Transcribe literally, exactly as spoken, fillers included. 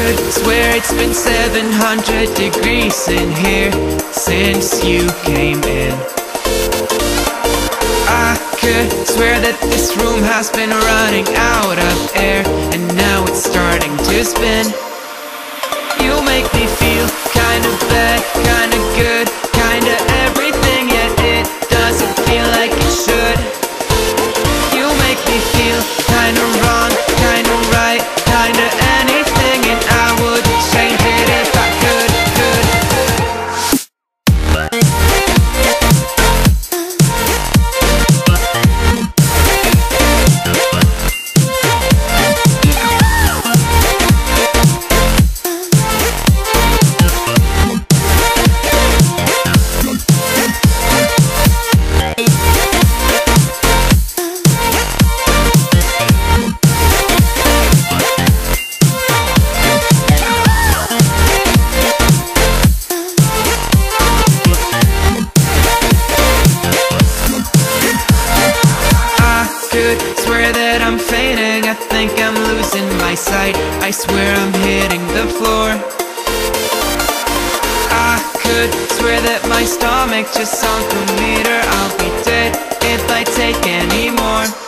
could swear it's been seven hundred degrees in here since you came in. I could swear that this room has been running out of air, and now it's starting to spin. You make me feel kinda bad, kinda good, kinda everything, yet it doesn't feel like it should. You make me feel kinda wrong, kinda right, kinda anything, and I would change it if I could, could. Swear that I'm fainting, I think I'm losing my sight, I swear I'm hitting the floor. I could swear that my stomach just sunk a meter, I'll be dead if I take any more.